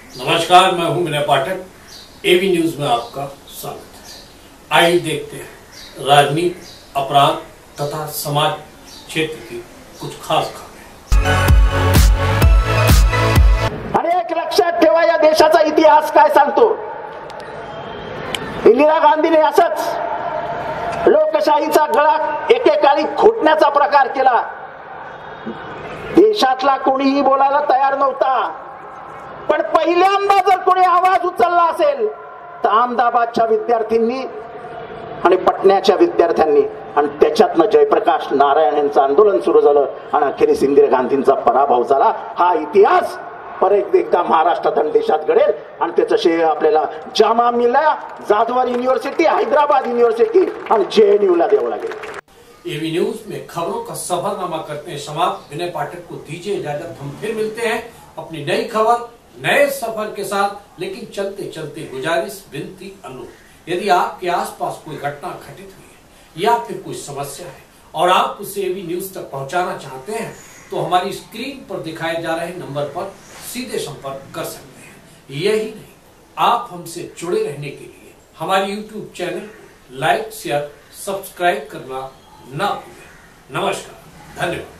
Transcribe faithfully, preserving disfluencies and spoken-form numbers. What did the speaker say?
नमस्कार, मैं हूं विनय पाठक। एबी न्यूज में आपका स्वागत है। आइए देखते हैं राजनीति, अपराध तथा समाज क्षेत्र की कुछ खास खबरें। आणि एक लक्षात ठेवा, या देशाचा इतिहास काय सांगतो। इंदिरा गांधीने असंच लोकशाहीचा गळा एकेकाळी घोटण्याचा प्रकार केला। देशातला कोणीही बोलायला तयार नव्हता, पण पहिल्यांदा जर कोणी आवाज उचलला असेल तर अहमदाबादच्या विद्यार्थ्यांनी आणि पटण्याच्या विद्यार्थ्यांनी, आणि त्याच्यातनं जयप्रकाश नारायण यांचं आंदोलन सुरू झालं आणि अखेरीस इंदिरा गांधींचा पराभव झाला। हा इतिहास परत एकदा महाराष्ट्रात आणि देशात घडेल आणि त्याचं श्रेय आपल्याला जामा मिल्ला, जाधवर युनिव्हर्सिटी, हैदराबाद युनिव्हर्सिटी आणि जेएनयू ला द्यावं लागेल। एबी न्यूज में खबरों का सफरनामा करते हैं समाप्त। विनय पाठक को दीजिए इजाजत। हम फिर मिलते हैं अपनी नई खबर नए सफर के साथ। लेकिन चलते चलते गुजारिश, विनती, अनुरोध, यदि आपके आसपास कोई घटना घटित हुई है या फिर कोई समस्या है और आप उसे एबी न्यूज तक पहुंचाना चाहते हैं तो हमारी स्क्रीन पर दिखाए जा रहे नंबर पर सीधे संपर्क कर सकते हैं। यही नहीं, आप हमसे जुड़े रहने के लिए हमारे यूट्यूब चैनल को लाइक, शेयर, सब्सक्राइब करना ना भूलें। नमस्कार, धन्यवाद।